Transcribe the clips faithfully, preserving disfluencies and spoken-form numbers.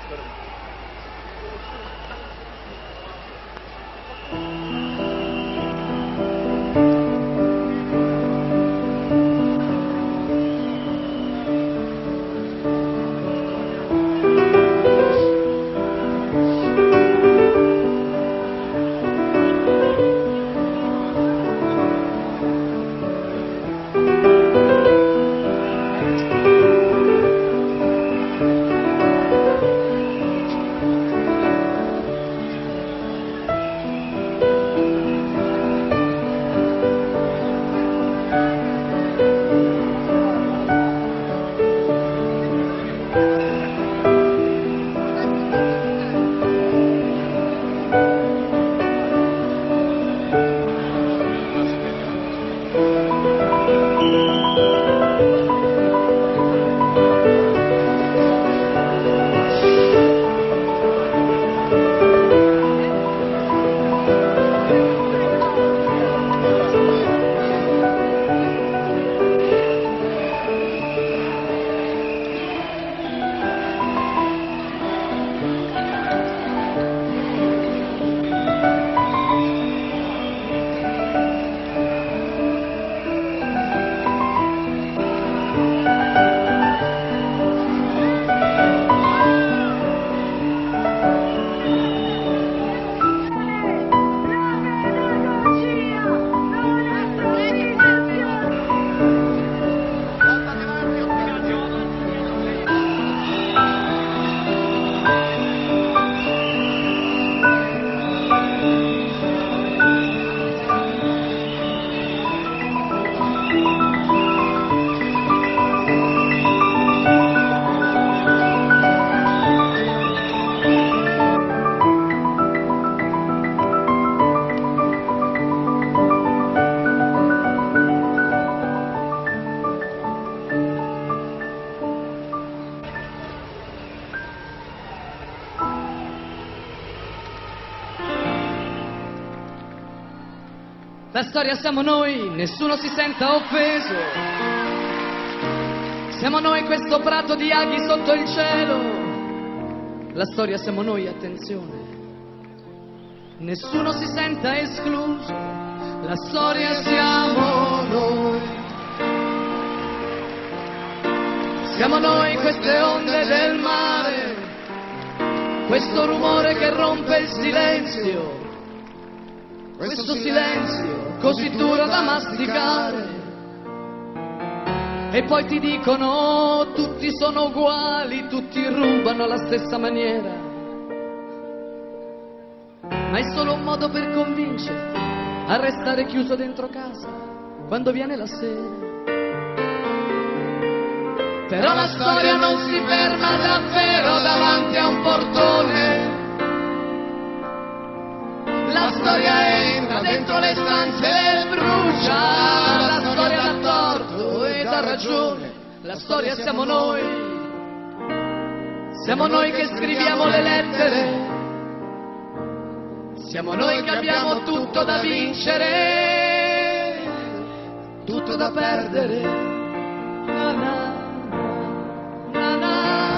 La storia siamo noi, nessuno si senta offeso. Siamo noi questo prato di aghi sotto il cielo. La storia siamo noi, attenzione. Nessuno si senta escluso. La storia siamo noi. Siamo noi queste onde del mare, questo rumore che rompe il silenzio. Questo silenzio così duro da masticare. E poi ti dicono tutti sono uguali, tutti rubano alla stessa maniera. Ma è solo un modo per convincere a restare chiuso dentro casa quando viene la sera. Però la storia non si ferma davvero davanti a un portone. La storia entra dentro le stanze e brucia. La storia dà torto e dà ragione. La storia siamo noi. Siamo noi che scriviamo le lettere. Siamo noi che abbiamo tutto da vincere, tutto da perdere. Na na, na na.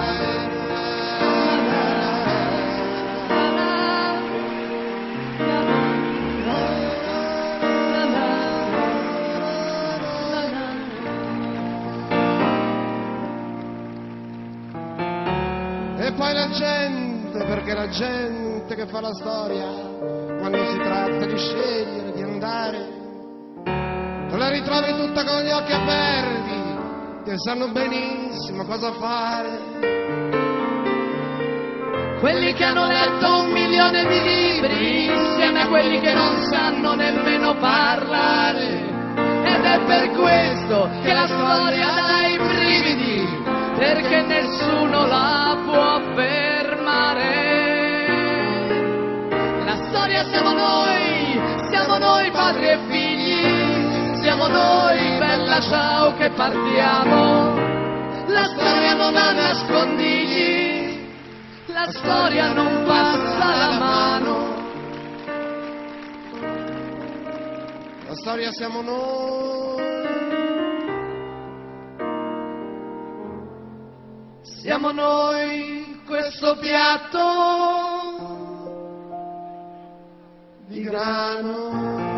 E poi la gente, perché la gente che fa la storia, quando si tratta di scegliere, di andare, te la ritrovi tutta con gli occhi aperti, che sanno benissimo cosa fare. Quelli che hanno letto un milione di libri, insieme a quelli che non sanno nemmeno parlare. Ed è per questo che la storia dà i brividi, perché nessuno la può fermare. La storia siamo noi, siamo noi padri e figli, siamo noi, bella ciao che partiamo. La storia non ha nascondigli, la storia non passa la mano. La storia siamo noi. Siamo noi questo piatto di grano.